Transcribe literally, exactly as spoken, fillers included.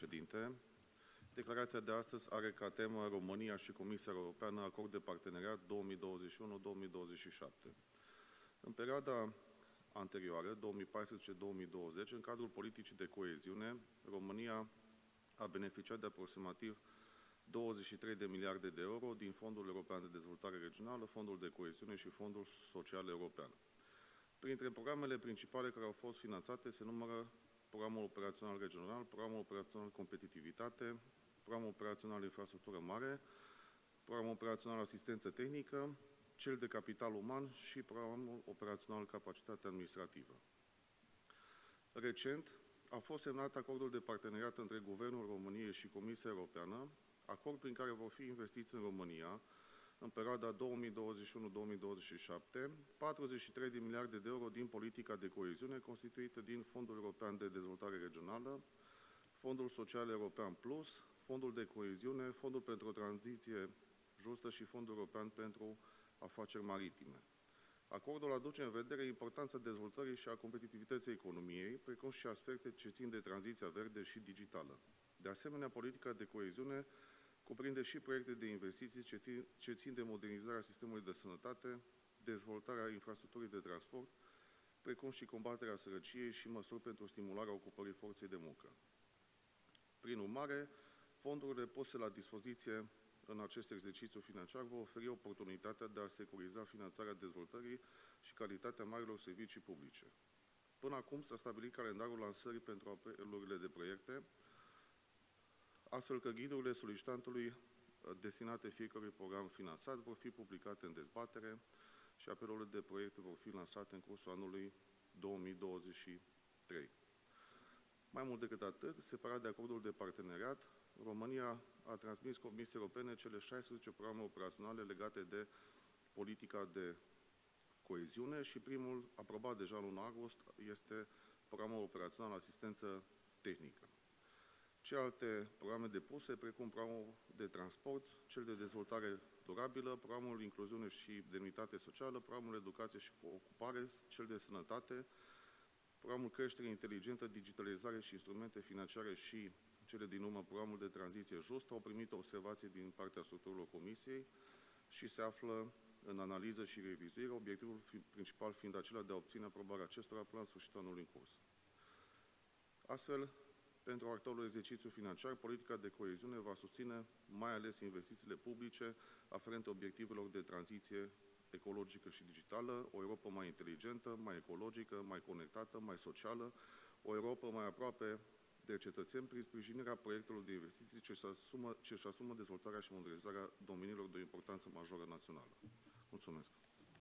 Președinte, declarația de astăzi are ca temă România și Comisia Europeană acord de parteneriat două mii douăzeci și unu două mii douăzeci și șapte. În perioada anterioară, două mii paisprezece două mii douăzeci, în cadrul politicii de coeziune, România a beneficiat de aproximativ douăzeci și trei de miliarde de euro din Fondul European de Dezvoltare Regională, Fondul de Coeziune și Fondul Social European. Printre programele principale care au fost finanțate se numără Programul Operațional Regional, Programul Operațional Competitivitate, Programul Operațional Infrastructură Mare, Programul Operațional Asistență Tehnică, cel de Capital Uman și Programul Operațional Capacitate Administrativă. Recent a fost semnat acordul de parteneriat între Guvernul României și Comisia Europeană, acord prin care vor fi investiți în România, în perioada două mii douăzeci și unu două mii douăzeci și șapte, patruzeci și trei de miliarde de euro din politica de coeziune, constituită din Fondul European de Dezvoltare Regională, Fondul Social European Plus, Fondul de Coeziune, Fondul pentru o Tranziție Justă și Fondul European pentru Afaceri Maritime. Acordul aduce în vedere importanța dezvoltării și a competitivității economiei, precum și aspecte ce țin de tranziția verde și digitală. De asemenea, politica de coeziune cuprinde și proiecte de investiții ce țin de modernizarea sistemului de sănătate, dezvoltarea infrastructurii de transport, precum și combaterea sărăciei și măsuri pentru stimularea ocupării forței de muncă. Prin urmare, fondurile puse la dispoziție în acest exercițiu financiar vor oferi oportunitatea de a securiza finanțarea dezvoltării și calitatea marilor servicii publice. Până acum s-a stabilit calendarul lansării pentru apelurile de proiecte, astfel că ghidurile solicitantului destinate fiecărui program finanțat vor fi publicate în dezbatere și apelurile de proiecte vor fi lansate în cursul anului două mii douăzeci și trei. Mai mult decât atât, separat de acordul de parteneriat, România a transmis Comisiei Europene cele șaisprezece programe operaționale legate de politica de coeziune și primul, aprobat deja în luna august, este Programul Operațional Asistență Tehnică. Celelalte programe depuse, precum programul de transport, cel de dezvoltare durabilă, programul incluziune și demnitate socială, programul educație și ocupare, cel de sănătate, programul creștere inteligentă, digitalizare și instrumente financiare și cele din urmă programul de tranziție justă, au primit observații din partea structurilor Comisiei și se află în analiză și revizuire, obiectivul principal fiind acela de a obține aprobarea acestora până la sfârșitul anului în curs. Astfel, pentru actualul exercițiu financiar, politica de coeziune va susține mai ales investițiile publice aferente obiectivelor de tranziție ecologică și digitală, o Europă mai inteligentă, mai ecologică, mai conectată, mai socială, o Europă mai aproape de cetățeni prin sprijinirea proiectelor de investiții ce își asumă, ce își asumă dezvoltarea și modernizarea domeniilor de importanță majoră națională. Mulțumesc!